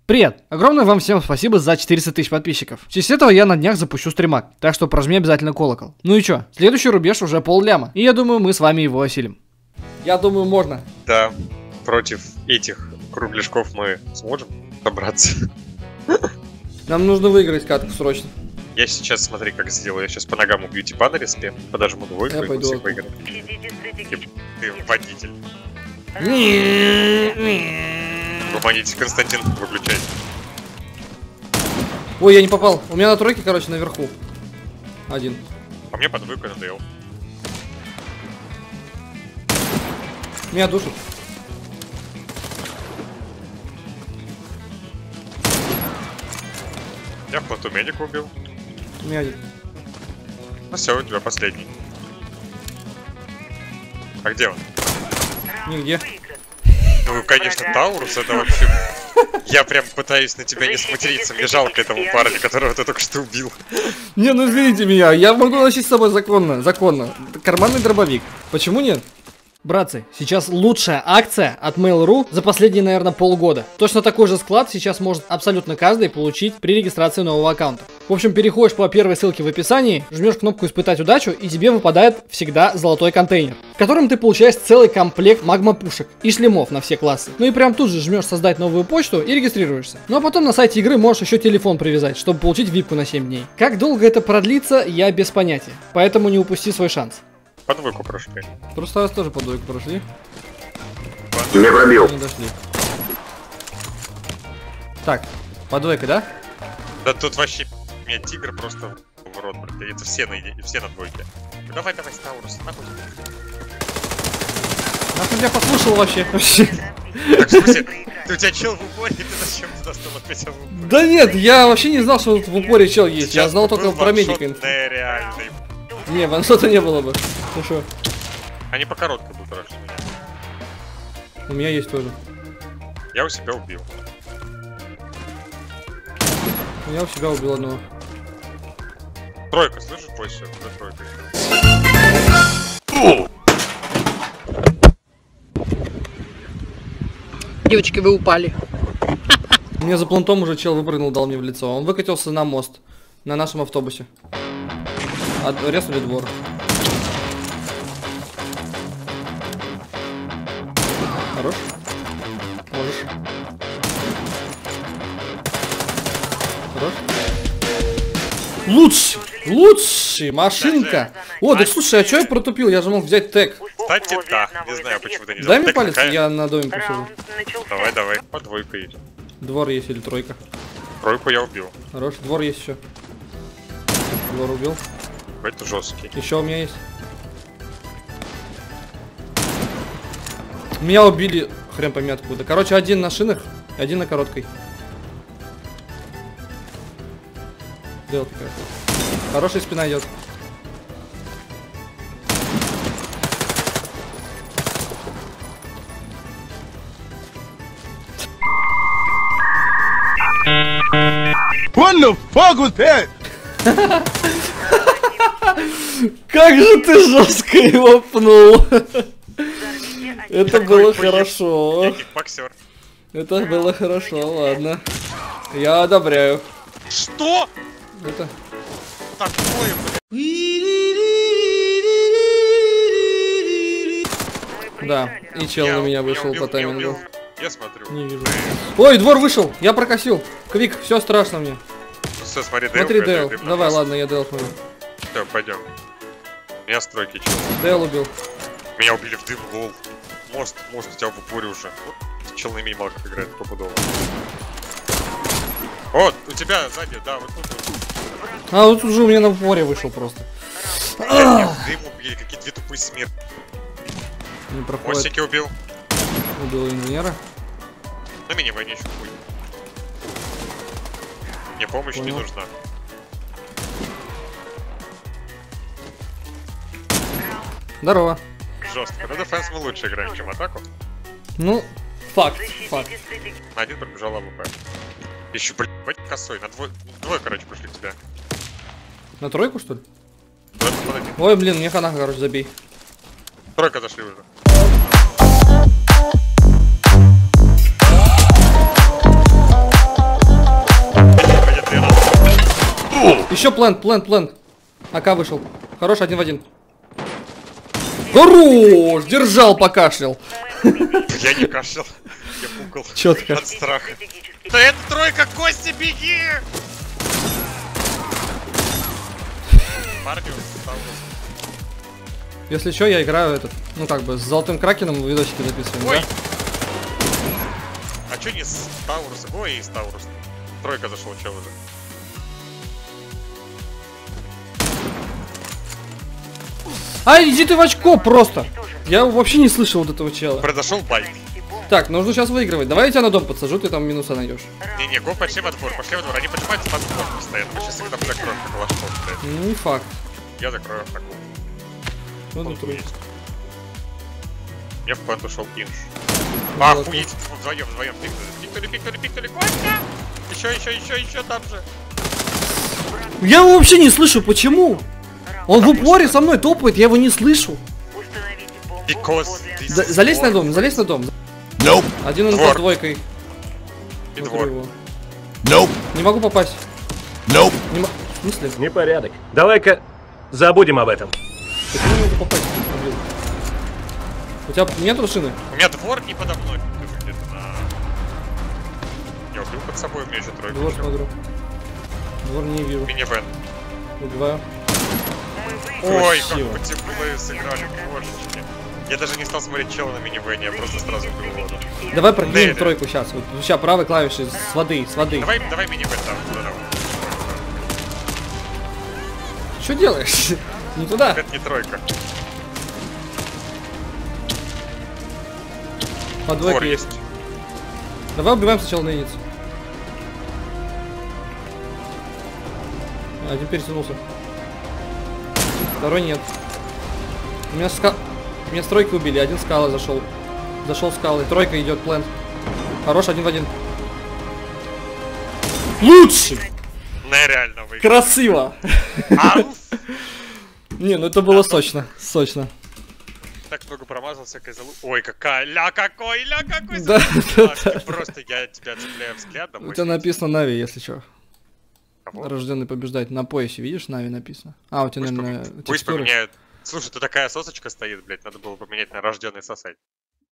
Привет! Огромное вам всем спасибо за 400 тысяч подписчиков. В честь этого я на днях запущу стримак, так что прожми обязательно колокол. Ну и чё, следующий рубеж уже полляма, и я думаю, мы с вами его осилим. Я думаю, можно. Да, против этих кругляшков мы сможем собраться. Нам нужно выиграть катку срочно. Я сейчас, смотри, как сделаю. Я сейчас по ногам убью типа на респе, подожму двойку и всех выиграем. Ты водитель. Помогите, Константин, выключай. Ой, я не попал. У меня на тройке, короче, наверху. Один. А мне по двойку надоел. Меня душит. Я плату медика убил. У меня один. Ну все, у тебя последний. А где он? Нигде. Ну, конечно, Таурус, это вообще... Я прям пытаюсь на тебя не сматериться, мне жалко этого парня, которого ты только что убил. Не, ну извините меня, я могу носить с собой законно. Это карманный дробовик. Почему нет? Братцы, сейчас лучшая акция от Mail.ru за последние, наверное, полгода. Точно такой же склад сейчас может абсолютно каждый получить при регистрации нового аккаунта. В общем, переходишь по первой ссылке в описании, жмешь кнопку «Испытать удачу», и тебе выпадает всегда золотой контейнер, в котором ты получаешь целый комплект магма-пушек и шлемов на все классы. Ну и прям тут же жмешь «Создать новую почту» и регистрируешься. Ну а потом на сайте игры можешь еще телефон привязать, чтобы получить випку на 7 дней. Как долго это продлится, я без понятия, поэтому не упусти свой шанс. По двойку прошли. В прошлый раз тоже по двойку прошли. Не пробил. Не дошли. Так, по двойке, да? Да тут вообще меня тигр просто в рот, блядь. Это все на двойке. Ну, давай, Таурус, нахуй. Нахуй я послушал вообще. Так, в смысле, у тебя чел в упоре, ты зачем туда стал ответил в упоре? Да нет, я вообще не знал, что в упоре чел есть. Я знал только про медика. Нереальный. Не, ваншота не было бы. Ну шо? Они по короткой будут раньше. У меня есть тоже. Я у себя убил. Я у себя убил одного. Тройка, слышишь, больше? За тройкой. Девочки, вы упали. Мне за плантом уже чел выпрыгнул, дал мне в лицо. Он выкатился на мост. На нашем автобусе. Резали двор. Хорош. Можешь. Хорош. Лучший! Машинка! О, да слушай, а чё я протупил? Я же мог взять тег. Кстати, да. Не знаю, почему ты не взял. Дай мне Тег палец, какая? я на доме посижу. Давай. По двойку едем. Двор есть или тройка? Тройку я убил. Хорош, двор есть еще. Двор убил. Это жесткий. Еще у меня есть. Меня убили, хрен пойми откуда. Короче, один на шинах, один на короткой. Делать такая. Хорошая спина идет. What the fuck was that? Как же ты жестко его пнул. Это было хорошо. Это было хорошо, ладно. Я одобряю. Что? Это... Такое, Да, и чел на меня вышел по таймингу. Я смотрю. Не вижу. Ой, двор вышел, я прокосил. Квик, все страшно мне. Все, смотри, Смотри, Дейл. Давай, ладно, я Дейл смотрю. Все, пойдем. Меня стройки чел. Дейл убил. Меня убили в дым, лол. Мост у тебя в упоре уже. Вот, чел на минималках играет попудово. Вот, у тебя сзади, да, вот тут. А, вот тут же у меня на упоре вышел просто. Меня в дым убили, какие две тупые смерти. Не проходит. Мостики убил. Убил инженера. На мини-войне еще хуй. Мне помощь не нужна. Здорово. Жестко. Ну, дефенс мы лучше играем, чем атаку. Ну, факт. На один пробежал АВП. Еще, блядь, косой. На двое, короче, пошли к тебе. На тройку, что ли? Давай, подойди. Ой, блин, мне хана, короче, забей. Тройка зашли уже. Еще плент. АК вышел. Хорош, 1 в 1. Хорош! Держал, покашлял. Я не кашлял. Я пукал. Четко. От страха. Да это тройка, Костя, беги! Парню, Таурус. Если что, я играю этот, ну как бы, с золотым кракеном видосики записываем, Ой! да? А чё не с Тауруса? Ой, и с Тауруса. Тройка зашел, чел уже. Ай, иди ты в очко просто! Я вообще не слышал вот этого чела. Произошел байк. Так, нужно сейчас выигрывать. Давай я тебя на дом подсажу, ты там минуса найдешь. Не-не, го, пошли во двор, Они поджимаются под двор постоянно. Мы сейчас их там закроем, как лошадок, блядь. Ну, не факт. Я закрою так. Ну, Он ну, трудно. есть. Я в плент ушел инш. Ну, Охуеть, вдвоем, пикнули, Костя! Еще там же. Я его вообще не слышу, почему? Он в упоре со мной топает, я его не слышу. Because Залезь на дом, залезь на дом. Nope. Один он Двор. под двойкой. И Смотрю двор. его. Nope. Не могу попасть. Nope. В смысле? Непорядок. Давай-ка забудем об этом. Почему не могу попасть? Блин. У тебя нет рушины? У меня двор не подо мной. Где-то на... Я убил под собой, у меня еще тройка. Двор смотрю. Двор не вижу. Мини-вен. Убиваю. Ой, Красиво. как потеплые сыграли, божечки. Я даже не стал смотреть чела на мини-вене, я просто сразу убил воду. Давай прокинем Нелли. тройку сейчас. Вот, сейчас правой клавишей с воды, с воды. Давай мини-вен там, туда. Что делаешь? Не туда. Это не тройка. Под Двор двойкой есть. есть. Давай убиваем сначала на яйцо. Один перетянулся. Второй нет. Меня с тройки убили, один скала зашел. Зашел скалы. Тройка идет, плент. Хорош, 1 в 1. Лучший! Нереально выиграл. Красиво! Ауф! Не, ну это было сочно. Сочно. Так много промазался, козелу. Ой, какой ля какой Да, залупашки. Просто я тебя цепляю взглядом. У тебя написано Нави, если что. Кого? Рожденный побеждать. На поясе, видишь, Нави написано. А, у тебя, Пусть наверное, Пусть текстуры. поменяют. Слушай, тут такая сосочка стоит, блядь, надо было поменять на рожденный сосать.